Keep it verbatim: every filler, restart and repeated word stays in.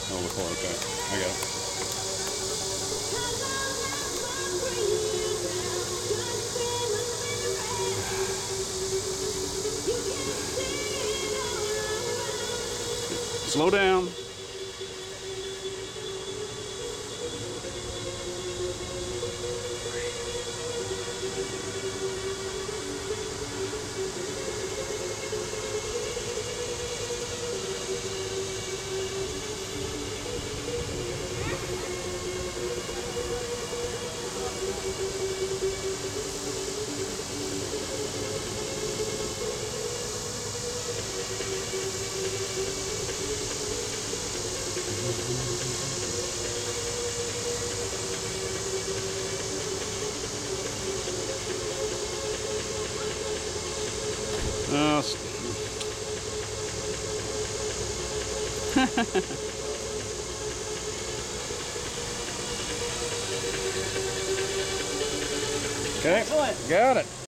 Oh, before, okay. I got it. Slow down. Uh, okay, Excellent. got it.